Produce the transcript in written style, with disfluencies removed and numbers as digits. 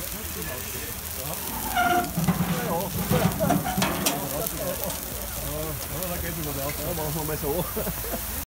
Ja, dann geht es über das. Ja, machen wir mal so.